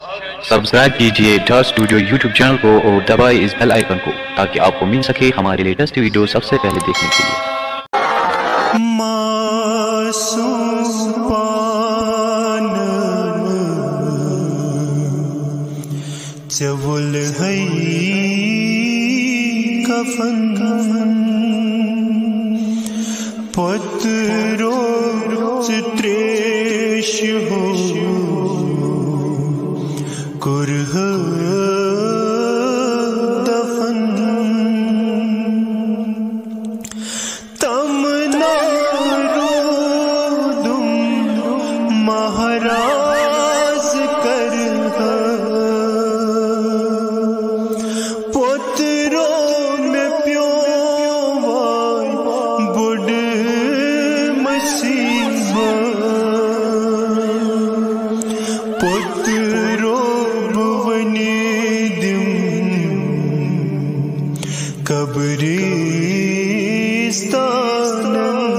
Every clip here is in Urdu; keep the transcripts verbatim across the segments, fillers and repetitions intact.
سبسکرائب کیجئے ڈاٹ اسٹوڈیو یوٹیوب چینل کو اور دبائیں اس بیل آئیکن کو تاکہ آپ کو مل سکے ہمارے لیٹسٹ ویڈیو سب سے پہلے دیکھنے کے لیے۔ چول ہے کفن پترو چتریش ہو کرہ دفن تمنا رودم مہاراز کر قبرستان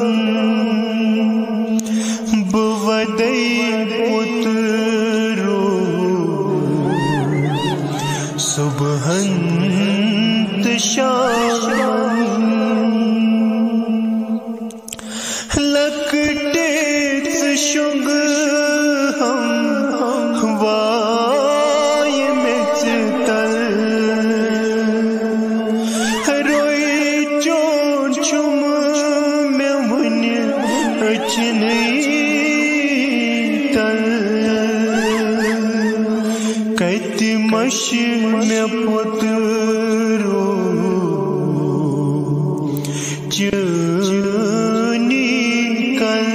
بودئی پترو صبحنت شام لکٹیت شنگ ہم وائے مچتل کتی مش میں پترو چنی کل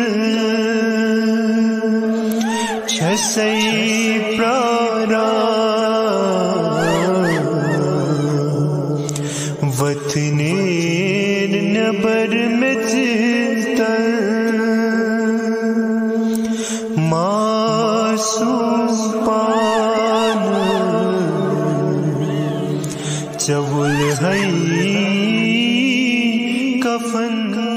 چھسئی پرارا وطنین نبر میں چتل معصوم پان چول ہے کفن